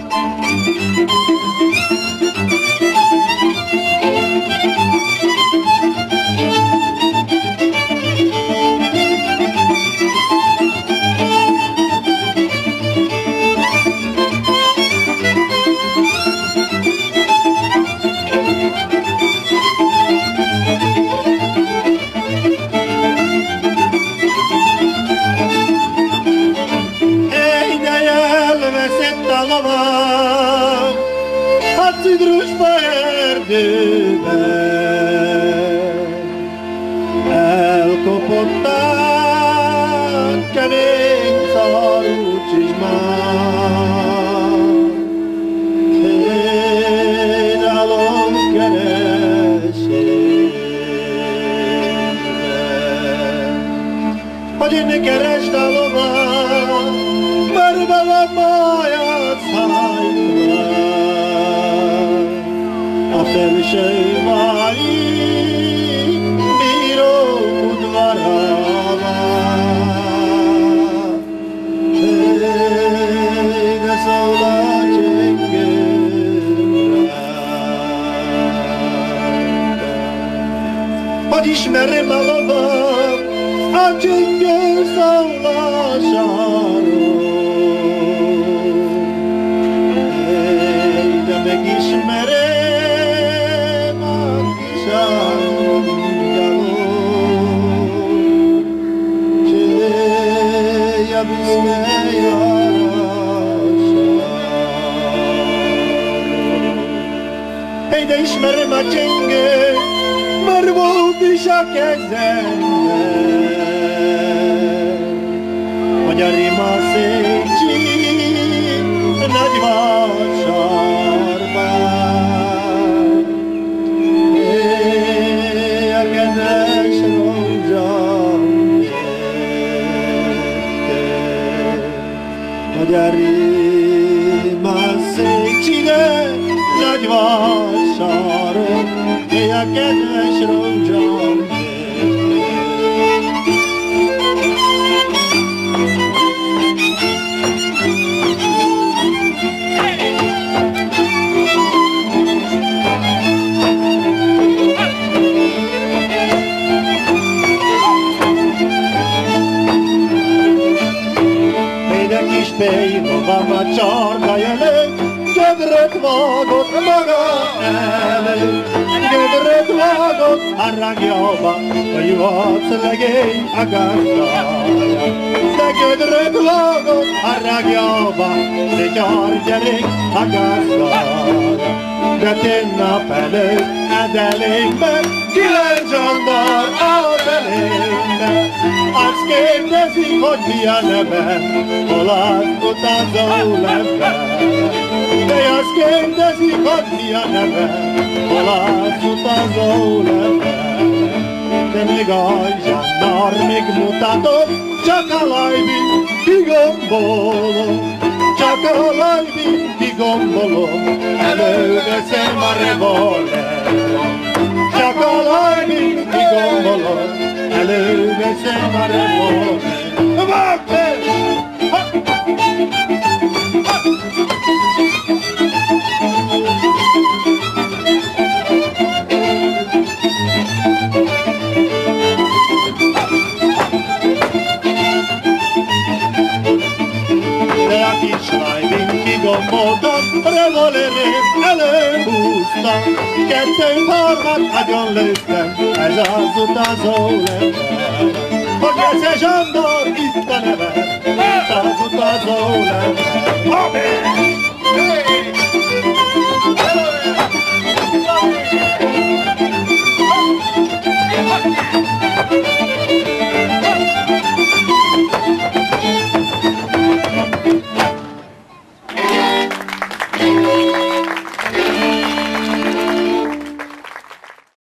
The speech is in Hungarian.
Elkopották kemény szarú csizmák, hédálom kereségben. Hogy én keresd a lovát, mert vele máját szállítják, a felső váig hogy ismerjem a lovam a csengő szólásáról. De megismerem a kis angyalot, cséja viszmely arra. De ismerem a csengő, mert volt is a kezemben, hogy a rima Szécsi nagy vásárban. A kedves rózsám jöttél, hogy a rima Szécsi nagy vásáron, a kedves rózsám. Én a kis pélyrovam a csarka előtt, gödröt vágott maga előtt. Gödröt vágott a rágjába, a juhasz legény a gazdája. De gödröt vágott a rágjába, de gyargyerék a gazdája. De tegnap előtt edelénkben, 9 zsandár állt elénkben. Azt kérdezik, hogy mi a nevem, hol az utazó level. De azt kérdezik, hogy mi a nevem, hol az utazó level. De még a zsandár még mutatom, csak a lajbin kigombolom, csak a lajbin kigombolom, előveszem a revolverom. Csak a lajbin kigombolom, előveszem a revolverom. De a kis lajbin kigomboltam, revolverét előhúztam, 2-3 agyon lőttem, ez az utazó level. Hogy lesz a zsandár, itt a neve, itt az utazó level. Amen!